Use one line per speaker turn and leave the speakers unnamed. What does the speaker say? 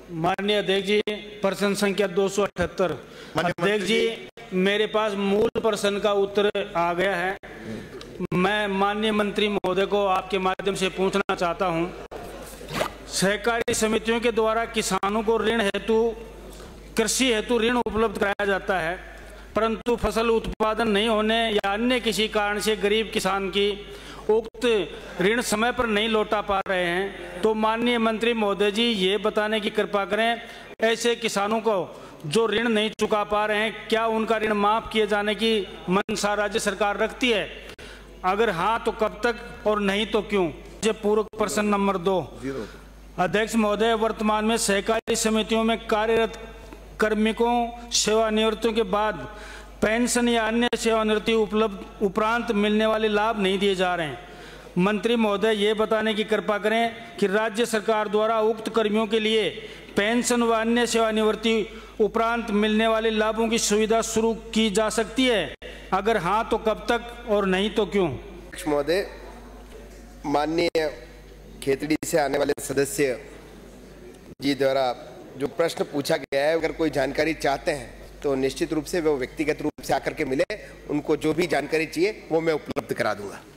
माननीय अध्यक्ष जी, प्रश्न संख्या 278। अध्यक्ष जी, मेरे पास मूल प्रश्न का उत्तर आ गया है। मैं माननीय मंत्री महोदय को आपके माध्यम से पूछना चाहता हूं, सहकारी समितियों के द्वारा किसानों को कृषि हेतु ऋण उपलब्ध कराया जाता है, परंतु फसल उत्पादन नहीं होने या अन्य किसी कारण से गरीब किसान की उक्त ऋण समय पर नहीं लौटा पा रहे हैं, तो माननीय मंत्री महोदय जी ये बताने की कृपा करें, ऐसे किसानों को जो ऋण नहीं चुका पा रहे हैं, क्या उनका ऋण माफ किए जाने की मंशा राज्य सरकार रखती है? अगर हाँ तो कब तक और नहीं तो क्यों? पूरक प्रश्न नंबर 2। अध्यक्ष महोदय, वर्तमान में सहकारी समितियों में कार्यरत कार्मिकों सेवानिवृत्तियों के बाद पेंशन या अन्य सेवानिवृत्ति उपरांत मिलने वाले लाभ नहीं दिए जा रहे हैं। मंत्री महोदय ये बताने की कृपा करें कि राज्य सरकार द्वारा उक्त कर्मियों के लिए पेंशन व अन्य सेवानिवृत्ति उपरांत मिलने वाले लाभों की सुविधा शुरू की जा सकती है? अगर हाँ तो कब तक और नहीं तो क्यों?
महोदय, माननीय खेतड़ी से आने वाले सदस्य जी द्वारा जो प्रश्न पूछा गया है, अगर कोई जानकारी चाहते हैं तो निश्चित रूप से वो व्यक्तिगत रूप से आकर के मिले, उनको जो भी जानकारी चाहिए वो मैं उपलब्ध करा दूंगा।